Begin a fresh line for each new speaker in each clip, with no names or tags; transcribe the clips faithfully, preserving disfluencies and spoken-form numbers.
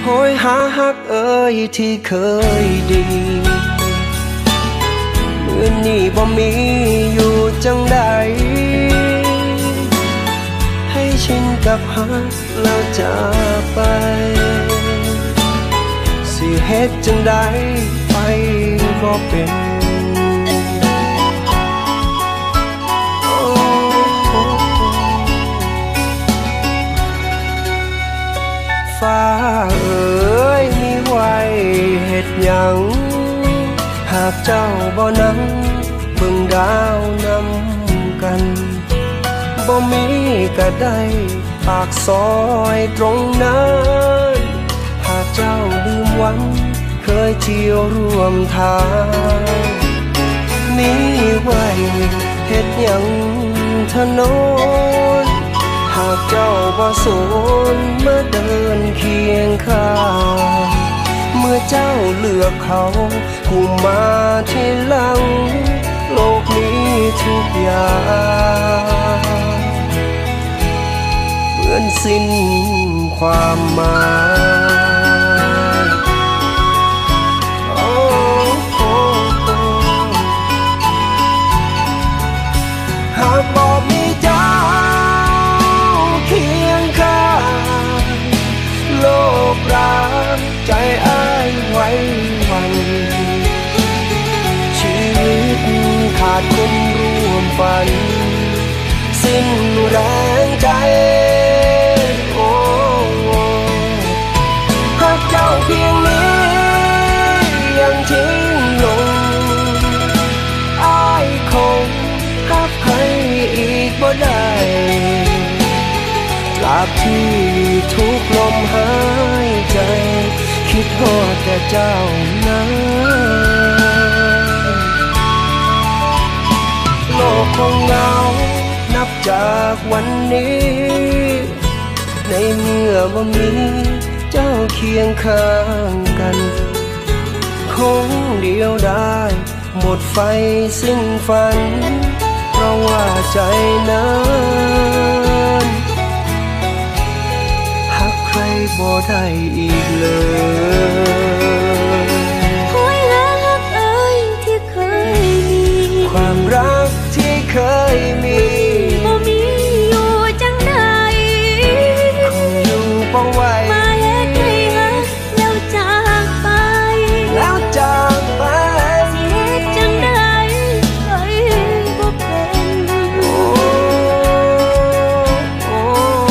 ยหาฮักเอ่ยที่เคยดีมื้อนี้บ่มีอยู่จังใดให้ชินกับฮักแล้วจากไปสิเฮ็ดจังใดไปบ่เป็นฟ้าเอ๋ยมีไว้เฮ็ดหยังหากเจ้าบ่นั่งเบิ่งดาวนำกันบ่มีก็ได้ปากซอยตรงนั้นหากเจ้าลืมวันเคยเที่ยวร่วมทางมีไว้เฮ็ดหยังถนนหากเจ้าบ่สนเมื่อเดินเคียงข้างเมื่อเจ้าเลือกเขาผู้มาทีหลังโลกนี้ทุกอย่างเหมือนสิ้นความหมายโอ้โอ้หากบ่มีเจ้าเคียงข้างโลกร้างใจอ้ายไว้วันชีวิตขาดคนร่วมฝันสิ้นแรงใจโอ้หากเจ้าเพียงนี้ยังทิ้งลงอ้ายคงหักให้อีกบ่ได้ตราบที่ทุกลมหายใจคิดฮอดแต่เจ้านั้นโลกคงเหงานับจากวันนี้ในเมื่อบ่มีเจ้าเคียงข้างกันคงเดียวได้หมดไฟสิ้นฝันเพราะว่าใจนั้นหักใครบ่ได้อีกเลย
หอยหาฮักเอ่ยที่เคยมี
ความรักที่เคยมี
บ่มีอยู่จังใด
คงอยู่บ่ไหว
มาเฮ็ดให้ฮักแล้วจากไป
แล้วจากไป
สิเฮ็ดจังใดไปบ่เป็น
โอ้โอ้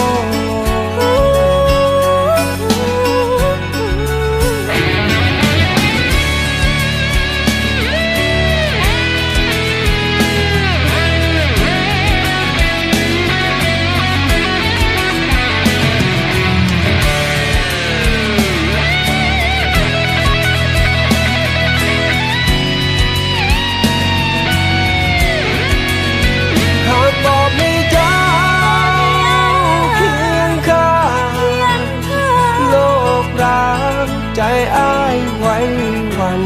หากบ่มีเจ้าเคียงข้างโลกร้างใจอ้ายไว้วัน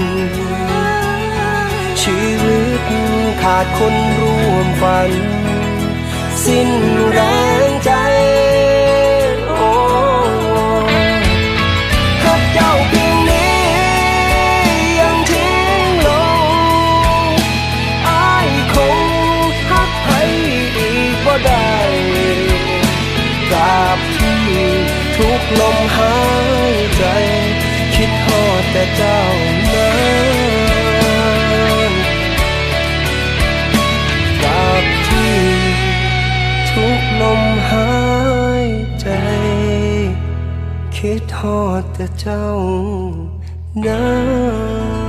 ชีวิตขาดคนร่วมฝันสิ้นแรงใจโอ้หากเจ้าเพียงนี้ยังทิ้งลงอ้ายคงหักให้อีกบ่ได้ตราบที่ทุกลมหายใจคิดฮอดแต่เจ้านั้นตราบที่ทุกลมหายใจคิดฮอดแต่เจ้านั้น